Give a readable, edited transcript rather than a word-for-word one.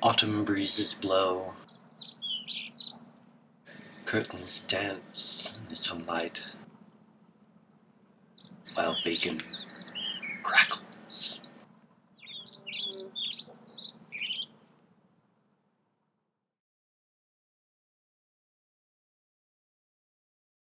Autumn breezes blow. Curtains dance in the sunlight, while bacon